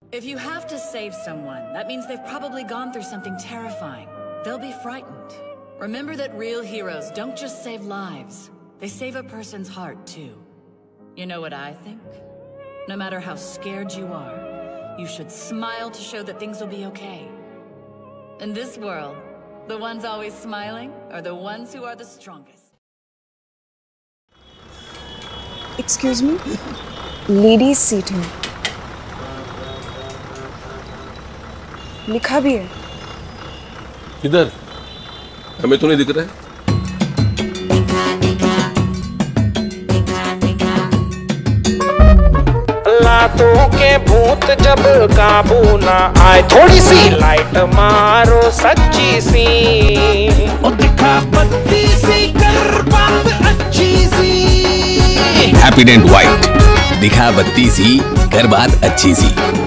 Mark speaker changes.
Speaker 1: If you have to save someone, that means they've probably gone through something terrifying. They'll be frightened. Remember that real heroes don't just save lives. They save a person's heart, too. You know what I think? No matter how scared you are, you should smile to show that things will be okay. In this world, the ones always smiling are the ones who are the strongest.
Speaker 2: Excuse me? Ladies seat है. लिखा भी है.
Speaker 3: किधर? हमें तो नहीं दिख रहा है.
Speaker 4: लातों के भूत जब काबू ना आए, थोड़ी सी लाइट मारो सच्ची सी, ओ दिखा बत्ती सी कर बात अच्छी सी.
Speaker 5: हैप्पी डेंट वाइट, दिखा बत्ती सी कर बात अच्छी सी.